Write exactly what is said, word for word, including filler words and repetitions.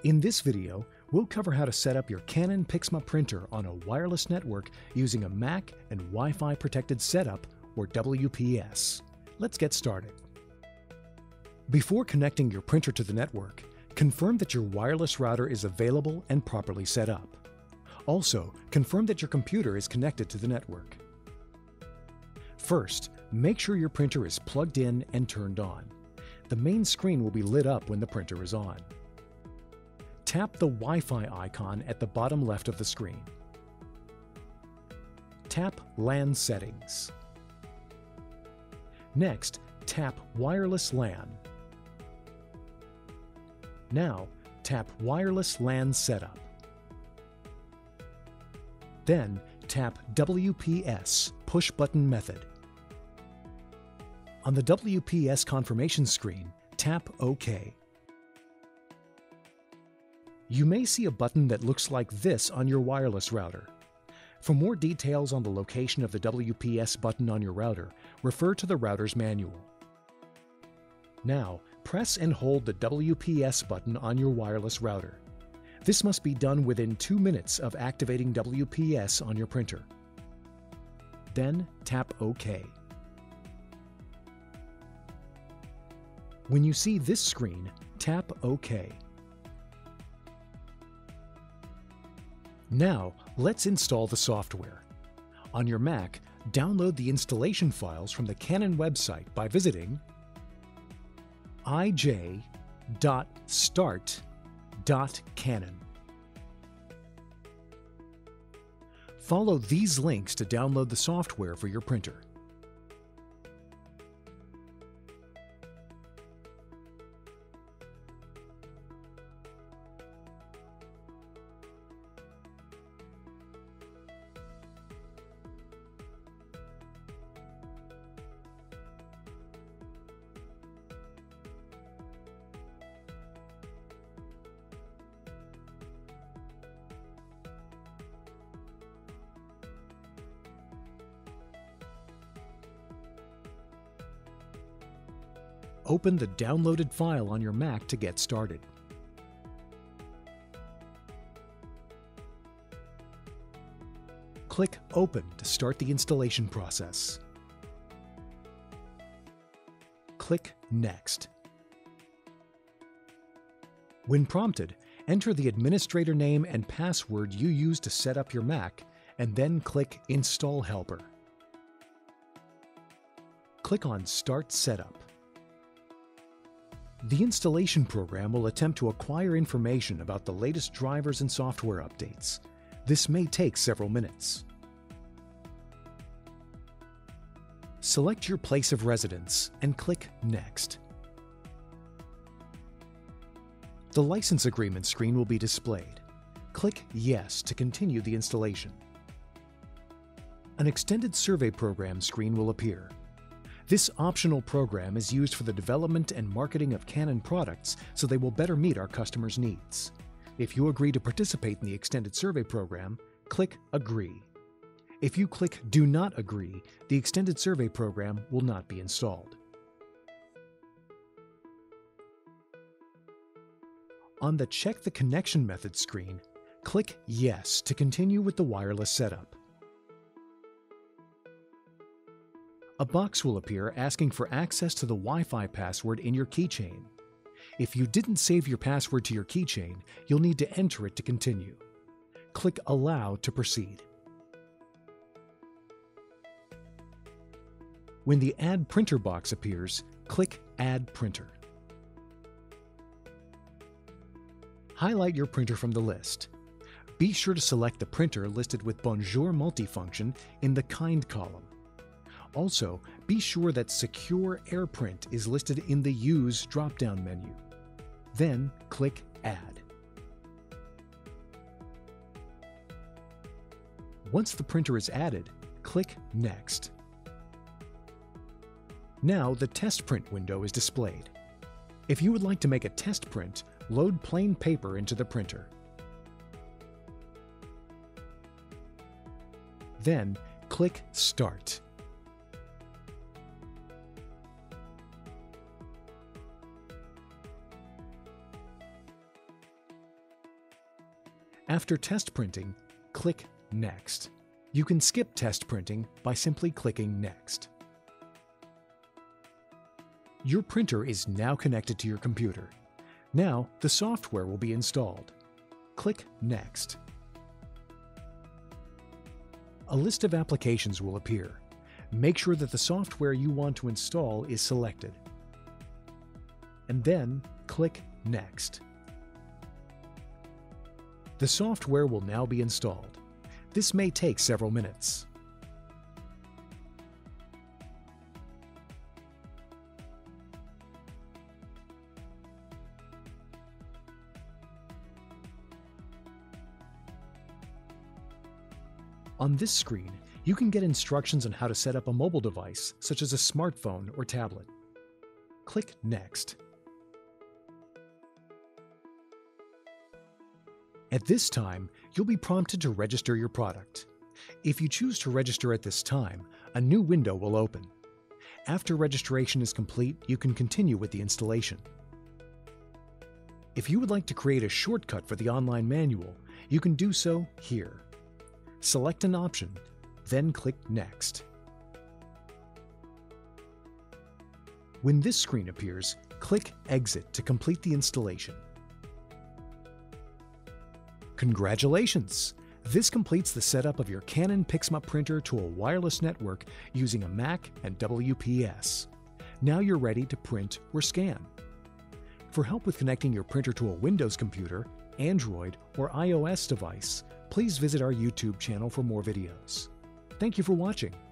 In this video, we'll cover how to set up your Canon Pixma printer on a wireless network using a Mac and Wi-Fi protected setup, or W P S. Let's get started. Before connecting your printer to the network, confirm that your wireless router is available and properly set up. Also, confirm that your computer is connected to the network. First, make sure your printer is plugged in and turned on. The main screen will be lit up when the printer is on. Tap the Wi-Fi icon at the bottom left of the screen. Tap LAN Settings. Next, tap Wireless LAN. Now, tap Wireless LAN Setup. Then, tap W P S Push Button Method. On the W P S confirmation screen, tap OK. You may see a button that looks like this on your wireless router. For more details on the location of the W P S button on your router, refer to the router's manual. Now, press and hold the W P S button on your wireless router. This must be done within two minutes of activating W P S on your printer. Then, tap OK. When you see this screen, tap OK. Now, let's install the software. On your Mac, download the installation files from the Canon website by visiting i j dot start dot canon. Follow these links to download the software for your printer. Open the downloaded file on your Mac to get started. Click Open to start the installation process. Click Next. When prompted, enter the administrator name and password you used to set up your Mac, and then click Install Helper. Click on Start Setup. The installation program will attempt to acquire information about the latest drivers and software updates. This may take several minutes. Select your place of residence and click Next. The license agreement screen will be displayed. Click Yes to continue the installation. An extended survey program screen will appear. This optional program is used for the development and marketing of Canon products so they will better meet our customers' needs. If you agree to participate in the extended survey program, click Agree. If you click Do Not Agree, the extended survey program will not be installed. On the Check the Connection Method screen, click Yes to continue with the wireless setup. A box will appear asking for access to the Wi-Fi password in your keychain. If you didn't save your password to your keychain, you'll need to enter it to continue. Click Allow to proceed. When the Add Printer box appears, click Add Printer. Highlight your printer from the list. Be sure to select the printer listed with Bonjour multifunction in the Kind column. Also, be sure that Secure AirPrint is listed in the Use drop-down menu. Then click Add. Once the printer is added, click Next. Now the test print window is displayed. If you would like to make a test print, load plain paper into the printer. Then click Start. After test printing, click Next. You can skip test printing by simply clicking Next. Your printer is now connected to your computer. Now, the software will be installed. Click Next. A list of applications will appear. Make sure that the software you want to install is selected. And then click Next. The software will now be installed. This may take several minutes. On this screen, you can get instructions on how to set up a mobile device, such as a smartphone or tablet. Click Next. At this time, you'll be prompted to register your product. If you choose to register at this time, a new window will open. After registration is complete, you can continue with the installation. If you would like to create a shortcut for the online manual, you can do so here. Select an option, then click Next. When this screen appears, click Exit to complete the installation. Congratulations! This completes the setup of your Canon PIXMA printer to a wireless network using a Mac and W P S. Now you're ready to print or scan. For help with connecting your printer to a Windows computer, Android, or iOS device, please visit our YouTube channel for more videos. Thank you for watching.